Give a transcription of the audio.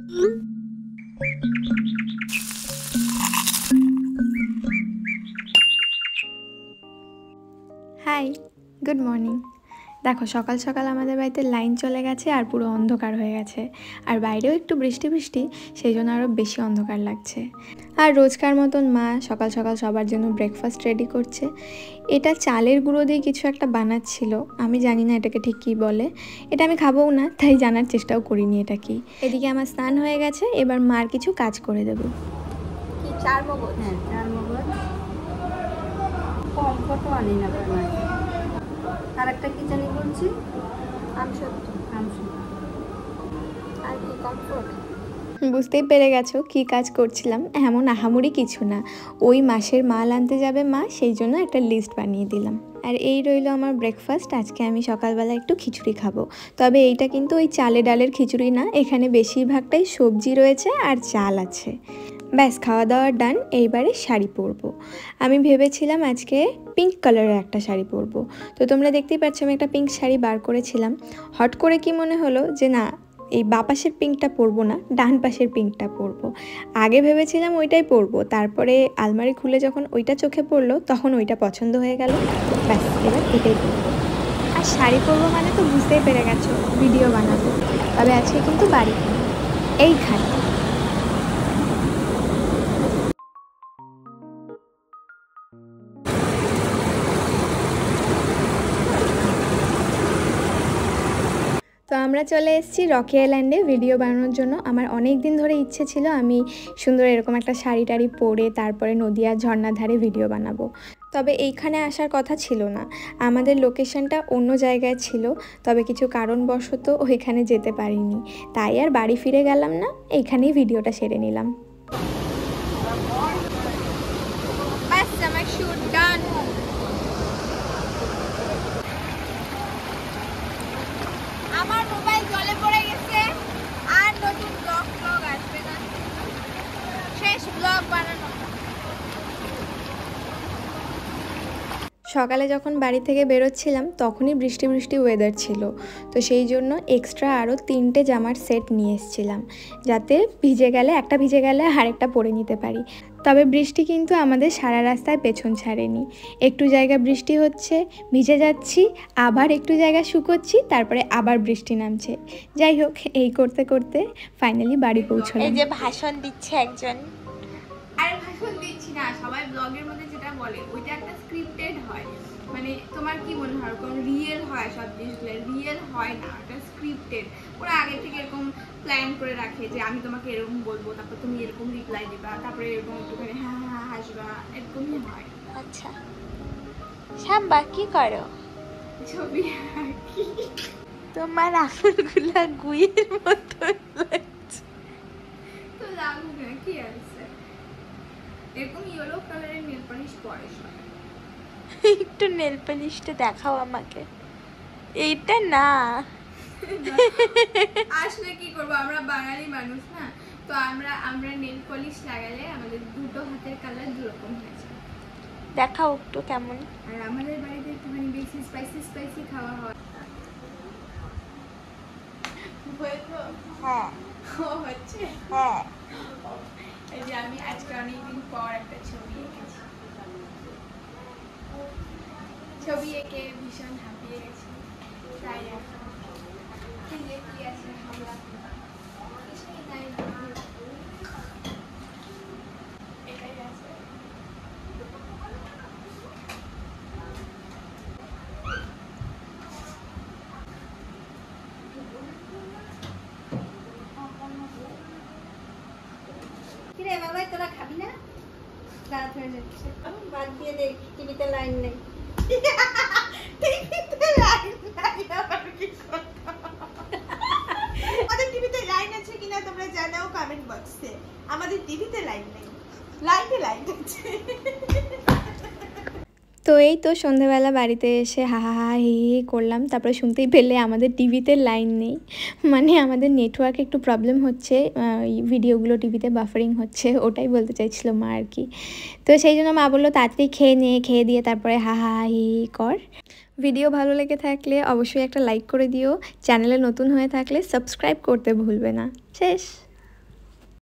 High, good morning. দেখো সকাল সকাল আমাদের বাড়িতে লাইন চলে গেছে আর পুরো অন্ধকার হয়ে গেছে, আর বাইরেও একটু বৃষ্টি বৃষ্টি, সেই জন্য আরও বেশি অন্ধকার লাগছে। আর রোজকার মতন মা সকাল সকাল সবার জন্য ব্রেকফাস্ট রেডি করছে। এটা চালের গুঁড়ো দিয়ে কিছু একটা বানাচ্ছিল, আমি জানি না এটাকে ঠিক কী বলে। এটা আমি খাবও না, তাই জানার চেষ্টাও করিনি এটা কি। এদিকে আমার স্নান হয়ে গেছে, এবার মার কিছু কাজ করে দেবো। কি চার মগজ? হ্যাঁ, চার মগজ কম কত আনি না। আর একটা কি জানি বলছি, আমসত্ব আর কি কমফোর্ট। বুঝতেই পেরে গেছো কি কাজ করছিলাম। এমন আহামরি কিছু না, ওই মাসের মাল আনতে যাবে মা, সেই জন্য একটা লিস্ট বানিয়ে দিলাম। আর এই রইল আমার ব্রেকফাস্ট। আজকে আমি সকালবেলা একটু খিচুড়ি খাবো, তবে এইটা কিন্তু ওই চালে ডালের খিচুড়ি না, এখানে বেশিরভাগটাই সবজি রয়েছে আর চাল আছে। ব্যাস, খাওয়া দাওয়ার ডান। এইবারে শাড়ি পরবো। আমি ভেবেছিলাম আজকে পিঙ্ক কালারের একটা শাড়ি পরবো, তো তোমরা দেখতেই পাচ্ছ আমি একটা পিঙ্ক শাড়ি বার করেছিলাম। হট করে কি মনে হলো যে না, এই বাঁ পাশের পিঙ্কটা পরবো না, ডান পাশের পিঙ্কটা পরবো। আগে ভেবেছিলাম ওইটাই পরবো, তারপরে আলমারি খুলে যখন ওইটা চোখে পড়লো তখন ওইটা পছন্দ হয়ে গেল। ব্যাস, এবার এটাই পরবো। আর শাড়ি পরবো মানে তো বুঝতেই পেরে গেছো, ভিডিও বানাবো। তবে আজকে কিন্তু বাড়ি এইখানে। তো আমরা চলে এসেছি রকি আইল্যান্ডে ভিডিও বানানোর জন্য। আমার অনেক দিন ধরে ইচ্ছে ছিল আমি সুন্দর এরকম একটা শাড়ি টাড়ি পরে তারপরে নদিয়ার ঝর্ণার ধারে ভিডিও বানাবো। তবে এইখানে আসার কথা ছিল না, আমাদের লোকেশনটা অন্য জায়গায় ছিল, তবে কিছু কারণবশত ওইখানে যেতে পারিনি, তাই আর বাড়ি ফিরে গেলাম না, এইখানেই ভিডিওটা সেরে নিলাম। আমার মোবাইল জলে পড়ে গেছে, আর নতুন ব্লগ আসবে না, শেষ ব্লগ বানানো। সকালে যখন বাড়ি থেকে বেরোচ্ছিলাম তখনই বৃষ্টি বৃষ্টি ওয়েদার ছিল, তো সেই জন্য এক্সট্রা আরও 3টে জামার সেট নিয়ে এসেছিলাম, যাতে ভিজে গেলে আরেকটা পরে নিতে পারি। তবে বৃষ্টি কিন্তু আমাদের সারা রাস্তায় পেছন ছাড়েনি। একটু জায়গা বৃষ্টি হচ্ছে, ভিজে যাচ্ছি, আবার একটু জায়গা শুকোচ্ছি, তারপরে আবার বৃষ্টি নামছে। যাই হোক, এই করতে করতে ফাইনালি বাড়ি পৌঁছলাম। এই যে ভাষণ দিচ্ছে একজন। আরে ভাষণ দিচ্ছি না, সবাই ব্লগের মধ্যে যেটা বলে ওইটা একটা স্ক্রিপ্টেড হয়। মানে তোমার কি মনে হয় কোন রিয়েল হয়? সব জিনিসগুলো রিয়েল হয় না, এটা স্ক্রিপ্টেড। ওরা আগে থেকে এরকম প্ল্যান করে রাখে যে আমি তোমাকে এরকম বলবো, তারপর তুমি এরকম রিপ্লাই দিবা, তারপরে এরকম একটুখানি হ্যাঁ হ্যাঁ হাসবা, এরকমই হয়। আচ্ছা, শাম্বা কি করো? ছবি আঁকি। তোমার আঙুলগুলা গুইয়ের মতো লাগছে। তো লাগুক না, কি আছে, এরকম ইয়েলো কালারের নেল পলিশ পরে সবাই। একটু নেল পলিশটা দেখাও আমাকে। এইটা না, আসলে কি করবো, আমরা বাঙালি মানুষ না, তো আমরা নেল পলিশ লাগালে আমাদের দুটো হাতের কালার দুরকম হয়ে যায়। দেখাও একটু কেমন। আর আমাদের বাড়িতে একটুখানি বেশি স্পাইসি খাওয়া হয়। হ্যাঁ হচ্ছে, হ্যাঁ। এই যে আমি আজকে অনেকদিন পর একটা ছবি এঁকেছি, ছবি এঁকে ভীষণ হাঁপিয়ে গেছি, তাই এখন কি আছে আমরা কিছুই নাই, এটাই আছে। কিরে বাবাই, তোরা খাবি না? রাত হয়ে যাচ্ছে, বাদ দিয়ে দে, টিভিতে লাইন নেই। টিভিতে লাইন নাই, আবার কি করতাম? আমাদের টিভিতে লাইন আছে কিনা তোমরা জানাও কমেন্ট বক্সে। আমাদের টিভিতে লাইন নেই, লাইন আছে। তো এই তো সন্ধ্যেবেলা বাড়িতে এসে হা হা হা হি হি করলাম, তারপরে শুনতেই পেলে আমাদের টিভিতে লাইন নেই, মানে আমাদের নেটওয়ার্ক একটু প্রবলেম হচ্ছে, ভিডিওগুলো টিভিতে বাফারিং হচ্ছে, ওটাই বলতে চাইছিল মা আর কি। তো সেই জন্য মা বললো তাড়াতাড়ি খেয়ে দিয়ে তারপরে হা হা হি হি কর। ভিডিও ভালো লেগে থাকলে অবশ্যই একটা লাইক করে দিও, চ্যানেলে নতুন হয়ে থাকলে সাবস্ক্রাইব করতে ভুলবে না। শেষ।